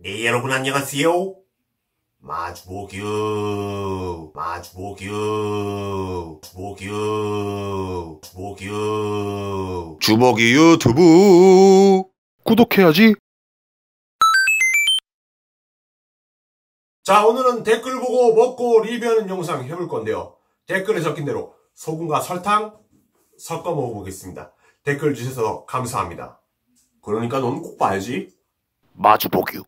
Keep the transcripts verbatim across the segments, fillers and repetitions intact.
네, 여러분 안녕하세요. 마주보규, 마주보규, 주보규, 주보규, 주먹이 유튜브 구독해야지. 자, 오늘은 댓글 보고 먹고 리뷰하는 영상 해볼 건데요. 댓글에 적힌 대로 소금과 설탕 섞어 먹어보겠습니다. 댓글 주셔서 감사합니다. 그러니까 넌 꼭 봐야지. 마주보규.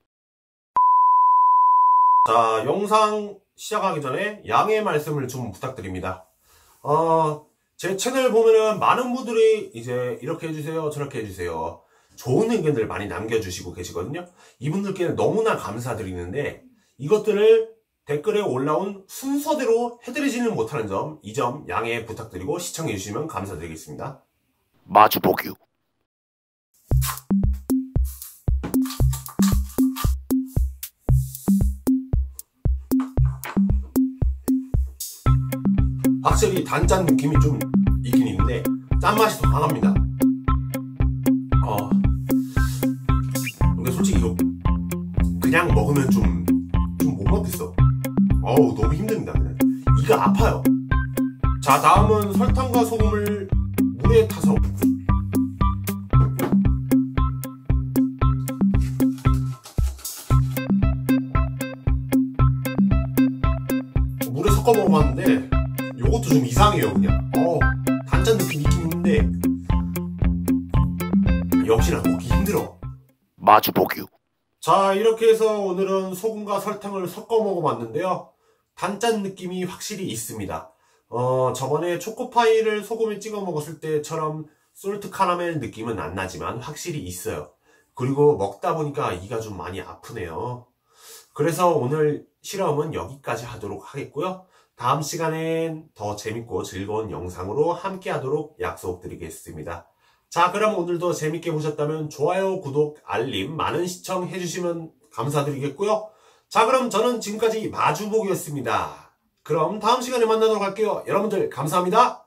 자, 영상 시작하기 전에 양해 말씀을 좀 부탁드립니다. 어, 제 채널 보면은 많은 분들이 이제 이렇게 해주세요, 저렇게 해주세요. 좋은 의견들 많이 남겨주시고 계시거든요. 이분들께는 너무나 감사드리는데 이것들을 댓글에 올라온 순서대로 해드리지는 못하는 점, 이 점 양해 부탁드리고 시청해주시면 감사드리겠습니다. 마주보규. 확실히 단짠 느낌이 좀 있긴 있는데 짠맛이 더 강합니다. 어, 근데 솔직히 이거 그냥 먹으면 좀 좀 못 먹겠어. 어우, 너무 힘듭니다. 그냥 이가 아파요. 자, 다음은 설탕과 소금을 물에 타서 물에 섞어 먹어봤는데 요것도 좀 이상해요. 그냥 어 단짠 느낌 있긴 있는데 역시나 먹기 힘들어. 마주보규. 자, 이렇게 해서 오늘은 소금과 설탕을 섞어 먹어봤는데요. 단짠 느낌이 확실히 있습니다. 어 저번에 초코파이를 소금에 찍어 먹었을 때처럼 솔트 카라멜 느낌은 안 나지만 확실히 있어요. 그리고 먹다 보니까 이가 좀 많이 아프네요. 그래서 오늘 실험은 여기까지 하도록 하겠고요. 다음 시간엔 더 재밌고 즐거운 영상으로 함께 하도록 약속드리겠습니다. 자, 그럼 오늘도 재밌게 보셨다면 좋아요, 구독, 알림, 많은 시청 해주시면 감사드리겠고요. 자, 그럼 저는 지금까지 마주보기였습니다. 그럼 다음 시간에 만나도록 할게요. 여러분들 감사합니다.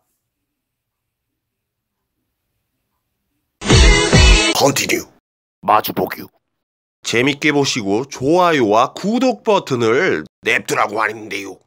컨티뉴. 마주보규. 재밌게 보시고 좋아요와 구독 버튼을 냅두라고 하는데요.